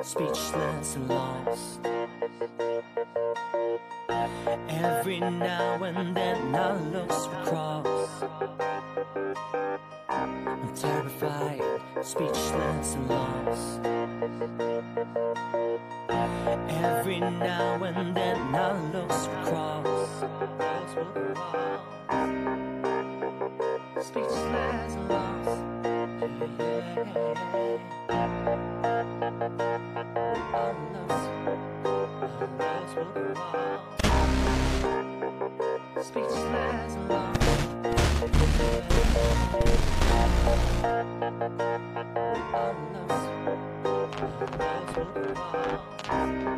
speechless and lost. Every now and then I look across. I'm terrified, speechless and lost. Every now and then I look across. Speechless and lost. I'm lost. Speechless and lost. I'm lost.